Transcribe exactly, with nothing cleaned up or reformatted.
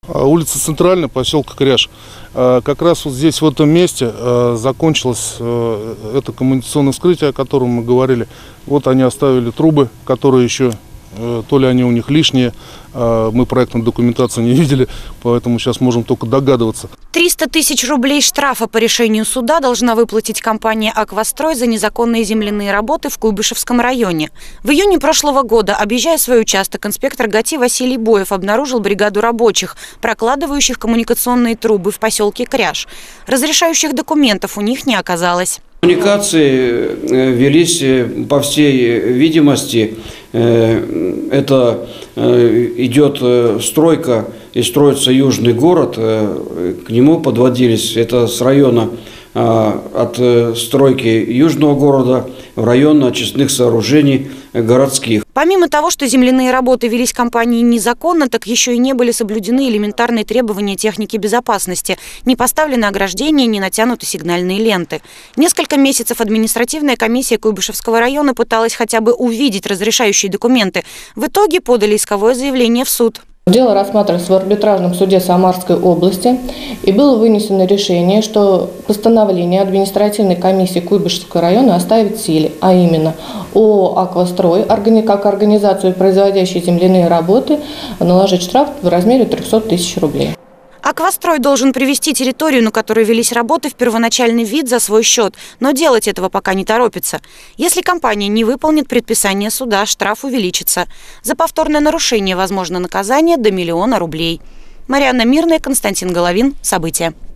Улица Центральная, поселка Кряж. Как раз вот здесь, в этом месте, закончилось это коммуникационное вскрытие, о котором мы говорили. Вот они оставили трубы, которые еще, то ли они у них лишние, мы проектную документацию не видели, поэтому сейчас можем только догадываться. триста тысяч рублей штрафа по решению суда должна выплатить компания «Аквастрой» за незаконные земляные работы в Куйбышевском районе. В июне прошлого года, объезжая свой участок, инспектор ГАТИ Василий Боев обнаружил бригаду рабочих, прокладывающих коммуникационные трубы в поселке Кряж. Разрешающих документов у них не оказалось. Коммуникации велись, по всей видимости, это идет стройка и строится южный город, к нему подводились, это с района от стройки южного города в район очистных сооружений городских. Помимо того, что земляные работы велись компанией незаконно, так еще и не были соблюдены элементарные требования техники безопасности. Не поставлены ограждения, не натянуты сигнальные ленты. Несколько месяцев административная комиссия Куйбышевского района пыталась хотя бы увидеть разрешающие документы. В итоге подали исковое заявление в суд. Дело рассматривалось в арбитражном суде Самарской области, и было вынесено решение, что постановление административной комиссии Куйбышевского района оставить в силе, а именно ООО «Аквастрой», как организацию, производящую земляные работы, наложить штраф в размере трёхсот тысяч рублей. «Аквастрой» должен привести территорию, на которой велись работы, в первоначальный вид за свой счет, но делать этого пока не торопится. Если компания не выполнит предписание суда, штраф увеличится. За повторное нарушение возможно наказание до миллиона рублей. Марьяна Мирная, Константин Головин. События.